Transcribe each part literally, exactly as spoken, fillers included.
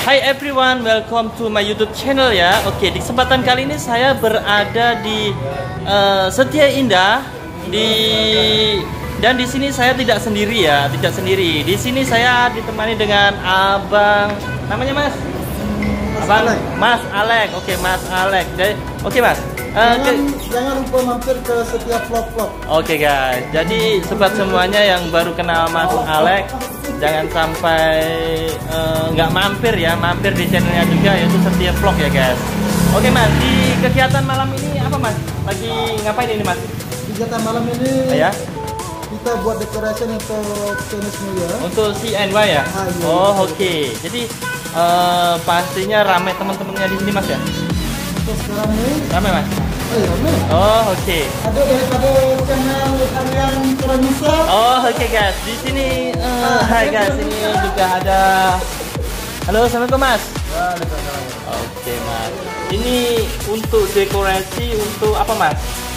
Hi everyone, welcome to my YouTube channel ya. Oke, di kesempatan kali ini saya berada di uh, Setia Indah di dan di sini saya tidak sendiri ya, tidak sendiri. Di sini saya ditemani dengan Abang, namanya Mas? Abang Alek. Mas Alek. Oke, Mas Alek. Jadi, oke Mas. Uh, jangan, jangan lupa mampir ke setiap vlog-vlog. Oke guys, jadi sobat semuanya yang baru kenal Mas Alek, jangan sampai nggak uh, mampir ya, mampir di channelnya juga, yaitu Setia Vlog ya guys. Oke Mas, di kegiatan malam ini apa Mas? Lagi ngapain ini Mas? Kegiatan malam ini ya? Kita buat decoration untuk Chinese New Year. Untuk C N Y ya? Ah, iya, oh iya. oke, okay. Jadi uh, pastinya ramai teman-temannya di sini Mas ya? Untuk sekarang ini ramai Mas? Oh, iya, ramai. Oh oke. Okay. Ada daripada channel kalian Koramisa. Oh oke okay, guys, di sini uh, hai guys, ini juga ada. Halo, assalamualaikum Mas. Waalaikumsalam. Oke Mas, ini untuk dekorasi untuk apa Mas?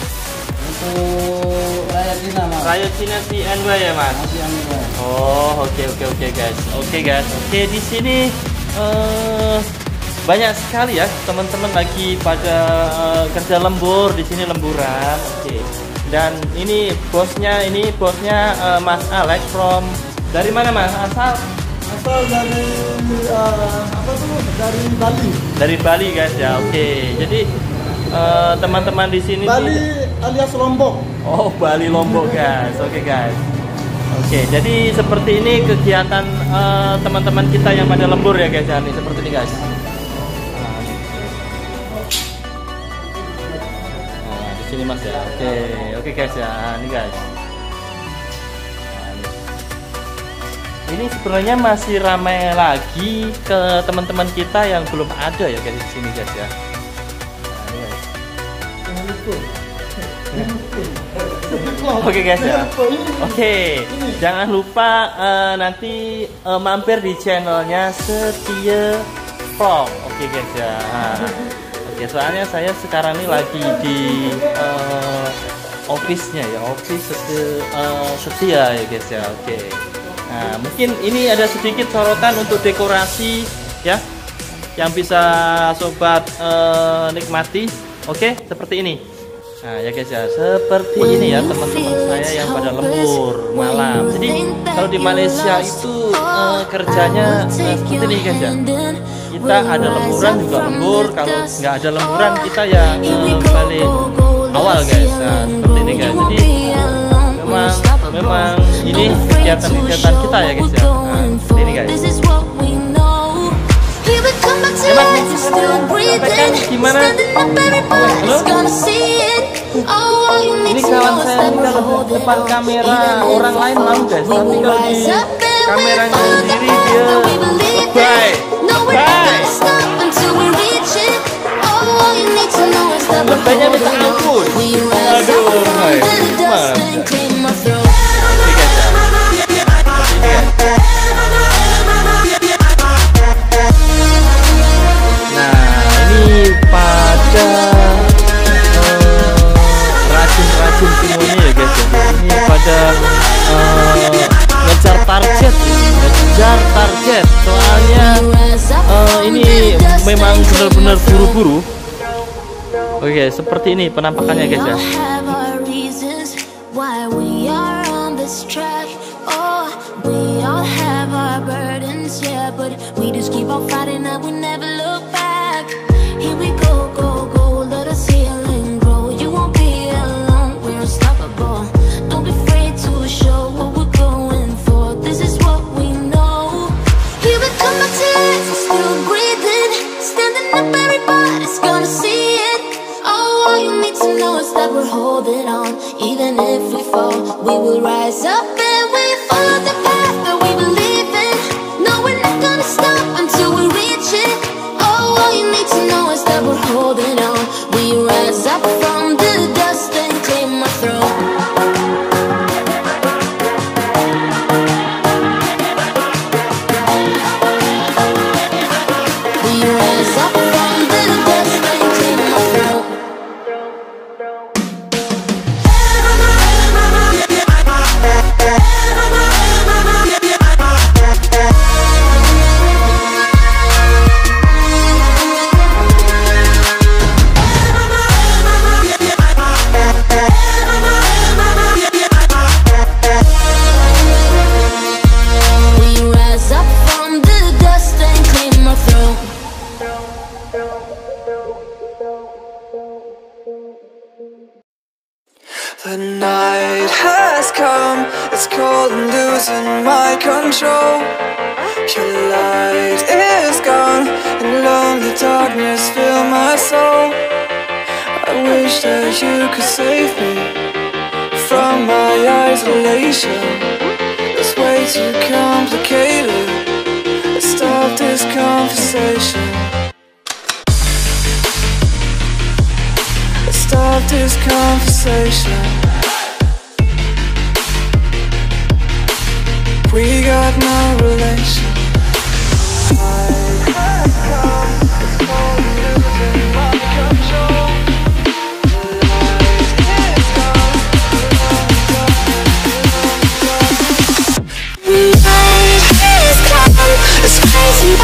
Untuk Raya Cina, Mas. Raya Cina C N Y ya Mas. C N Y. Oh oke okay, oke okay, oke okay, guys, oke okay, guys, oke okay, di sini uh, banyak sekali ya teman-teman lagi pada uh, kerja lembur di sini lemburan. Oke. Okay. Dan ini bosnya, ini bosnya uh, Mas Alek from dari mana Mas? Asal? Asal dari uh, apa tuh? Dari Bali. Dari Bali guys ya. Oke. Okay. Jadi uh, teman-teman di sini Bali di... alias Lombok. Oh, Bali Lombok guys. Oke okay, guys. Oke, okay, jadi seperti ini kegiatan uh, teman-teman kita yang pada lembur ya guys ya. Nih seperti ini guys. Sini Mas ya. Oke, okay. Oke okay, guys ya. Ini guys. Nah, ini. Ini sebenarnya masih ramai lagi ke teman-teman kita yang belum ada ya guys di sini guys ya. Nah, ini guys. Oke okay, guys ya. Oke, okay. Jangan lupa uh, nanti uh, mampir di channelnya Setia Vlog. Oke okay, guys ya. Nah. Oke, soalnya saya sekarang ini lagi di uh, office-nya ya, office setia, uh, setia ya guys ya. Oke. Nah, mungkin ini ada sedikit sorotan untuk dekorasi ya, yang bisa sobat uh, nikmati. Oke, seperti ini. Nah ya guys ya, seperti ini ya teman-teman saya yang pada lembur malam. Jadi kalau di Malaysia itu uh, kerjanya uh, seperti ini guys ya. Kita ada lemburan juga lembur, kalau nggak ada lemburan kita ya uh, balik awal guys. Nah seperti ini guys. Jadi memang memang ini kegiatan-kegiatan kita ya guys ya. Nah seperti ini guys. Ya Mas, sampaikan gimana? Halo? Ini kawan saya ini kalau di depan kamera orang lain mau guys, tapi kalau di kameranya sendiri dia bye bye. Lebaynya minta ampun. Aduh, hai, gimana? Nah, ini pada racun-racun semuanya ya guys ya. Ini pada uh, ngejar target, ngejar target. Soalnya uh, ini memang benar-benar buru-buru. Oke, seperti ini penampakannya guys ya. Holding on, even if we fall, we will rise up and we follow the path that we believe in. No, we're not gonna stop until we reach it. Oh, all you need to know is that we're holding on. We rise up from the dust and claim our throne. We rise up from the dust and claim our throne. The night has come, it's cold and losing my control. Your light is gone, and lonely darkness fill my soul. I wish that you could save me from my isolation. It's way too complicated. Let's stop this conversation. Let's stop this conversation. We got no relation. It's crazy.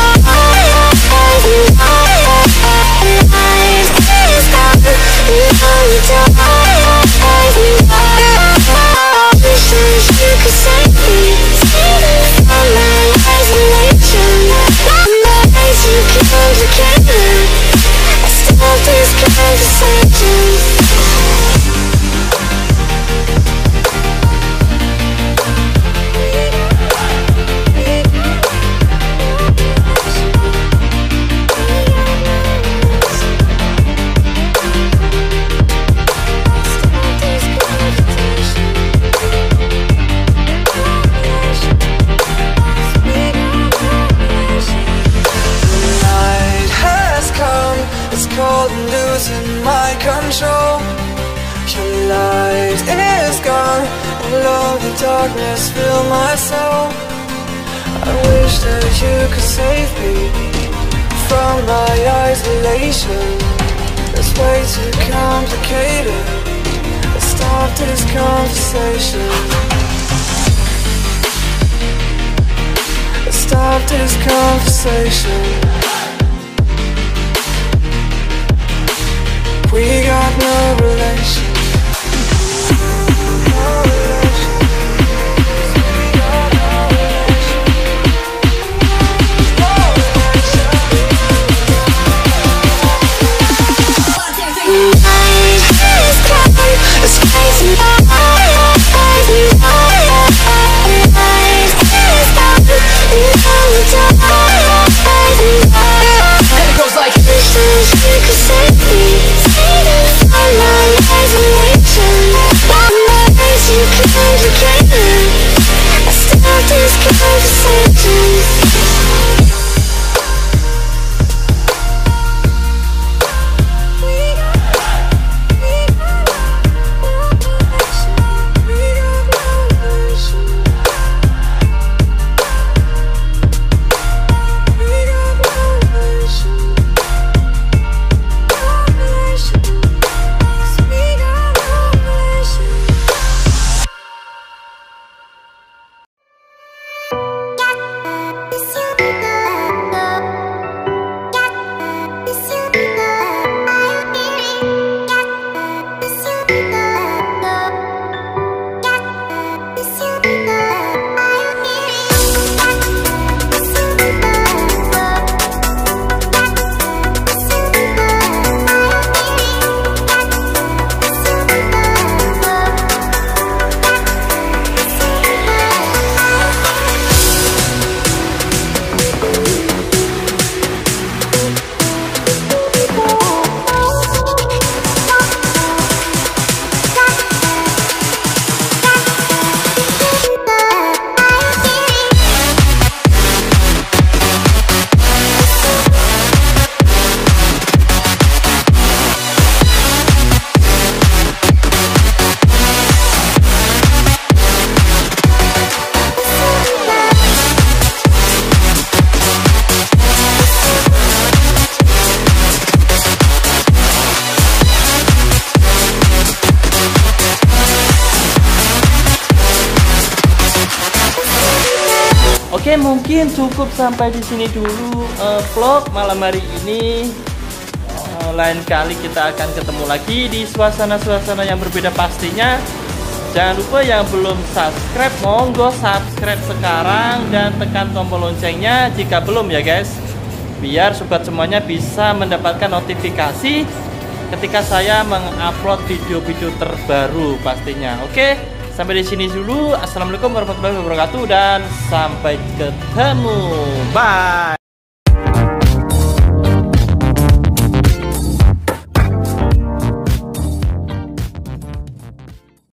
Darkness fill my soul. I wish that you could save me from my isolation. It's way too complicated. Let's stop this conversation. Let's stop this conversation. We got no relation. Oke, mungkin cukup sampai di sini dulu uh, vlog malam hari ini. Uh, lain kali kita akan ketemu lagi di suasana-suasana yang berbeda pastinya. Jangan lupa yang belum subscribe, monggo subscribe sekarang dan tekan tombol loncengnya jika belum ya guys. Biar sobat semuanya bisa mendapatkan notifikasi ketika saya mengupload video-video terbaru pastinya. Oke, sampai di sini dulu. Assalamualaikum warahmatullahi wabarakatuh dan sampai ketemu. Bye.